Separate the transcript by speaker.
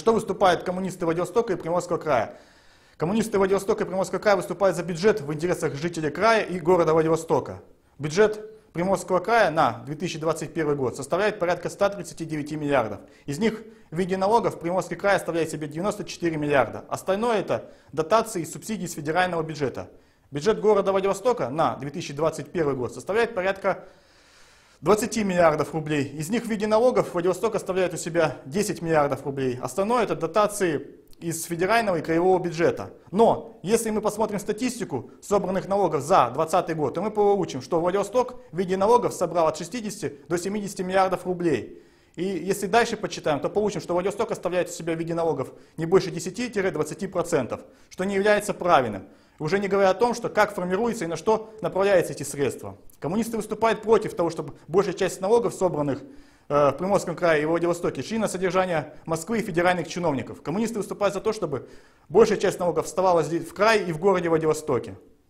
Speaker 1: что выступают коммунисты Владивостока и Приморского края? Коммунисты Владивостока и Приморского края выступают за бюджет в интересах жителей края и города Владивостока. Бюджет Приморского края на 2021 год составляет порядка 139 миллиардов. Из них в виде налогов Приморский край оставляет себе 94 миллиарда. Остальное это дотации и субсидии с федерального бюджета. Бюджет города Владивостока на 2021 год составляет порядка 20 миллиардов рублей. Из них в виде налогов Владивосток оставляет у себя 10 миллиардов рублей. Остальное это дотации из федерального и краевого бюджета. Но если мы посмотрим статистику собранных налогов за 2020 год, то мы получим, что Владивосток в виде налогов собрал от 60 до 70 миллиардов рублей. И если дальше почитаем, то получим, что Владивосток оставляет у себя в виде налогов не больше 10-20%, что не является правильным. Уже не говоря о том, что как формируется и на что направляются эти средства. Коммунисты выступают против того, чтобы большая часть налогов, собранных в Приморском крае и Владивостоке, шли на содержание Москвы и федеральных чиновников. Коммунисты выступают за то, чтобы большая часть налогов вставала здесь в крае и в городе Владивостоке.